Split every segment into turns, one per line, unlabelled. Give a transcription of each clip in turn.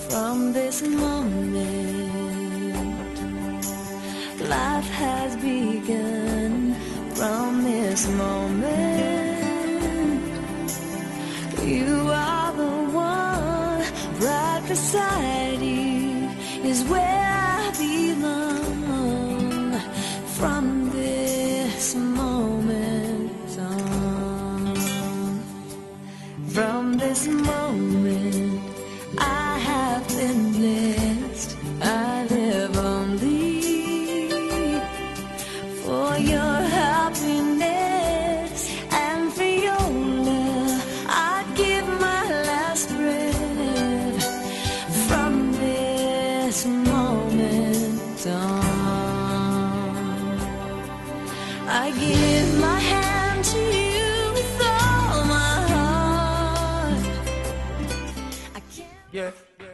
from this moment, life has begun. From this moment, you are the one. Right beside you is where I belong. From this moment on, from this moment, I have been blessed. I live only for your happiness and for your love. I'd give my last breath. From this moment on, I give my hand to you with all my heart. I can't.
Yeah.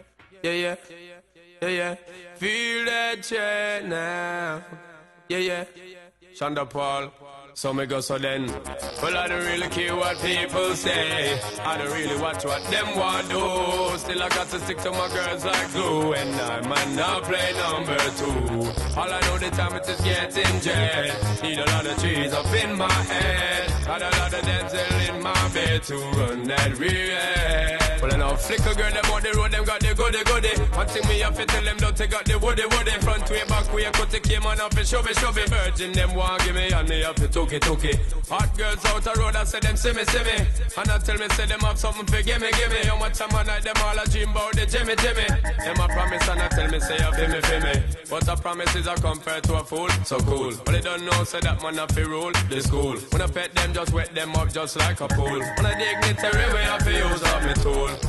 Feel that chain now. Yeah. Shonda Paul. So me go so then. Well, I don't really care what people say. I don't really watch what them want do. Still I got to stick to my girls like glue. And I might not play number 2. All I know the time it is getting jet. Need a lot of trees up in my head. Got a lot of dental in my bed to run that real. Well, I know flicker girl, them on the road, them got the goody. One thing me have to tell them, don't take out the woody. Front way, back way, cut the came on up and shove it. Virgin, them want give me, and me have to took it. Hot girls out the road, I say them see me. And I tell me, say them have something for gimme. How much time I night, them all a dream about the Jimmy. Them a promise, and I tell me, say you feel me. But a promise is a compared to a fool, so cool. But they don't know, say that man have to rule the school. When I pet them, just wet them up just like a pool. When I dignitary way, I have to use up me tool.